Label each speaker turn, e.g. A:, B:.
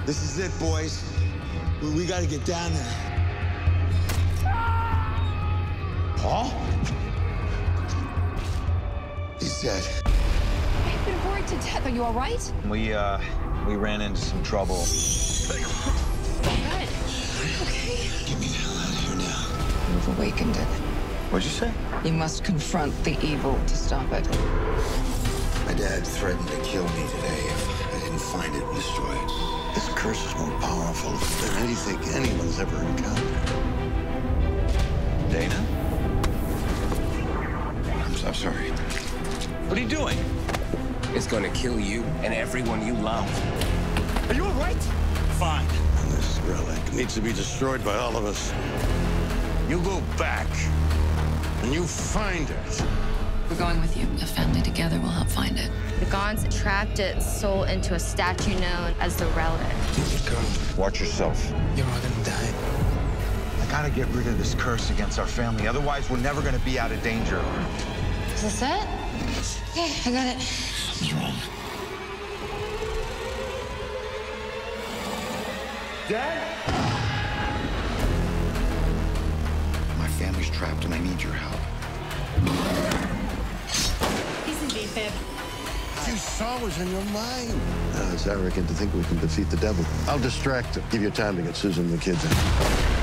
A: This is it, boys. We gotta get down there. Paul? He's dead.
B: I've been worried to death. Are you all right?
C: We ran into some trouble.
B: Good. Okay.
A: Get me the hell out of here now.
B: You've awakened it.
C: What'd you say?
B: You must confront the evil to stop it.
A: My dad threatened to kill me today if I didn't find it and destroy it. This curse is more powerful than anything anyone's ever encountered.
C: Dana?
A: I'm sorry.
C: What are you doing?
D: It's gonna kill you and everyone you love.
C: Are you all right?
A: Fine. And this relic needs to be destroyed by all of us. You go back, and you find it.
B: We're going with you. The family together will help find it.
E: The Gaunt's trapped its soul into a statue known as the relic.
C: Watch yourself.
A: You're all gonna die.
C: I gotta get rid of this curse against our family. Otherwise, we're never gonna be out of danger.
E: Is this it? Yeah, I got it.
A: Something's wrong.
C: Dad?
A: My family's trapped, and I need your help.
E: He's in defib.
A: You saw was in your mind. It's arrogant to think we can defeat the devil. I'll distract him. Give you time to get Susan and the kids in.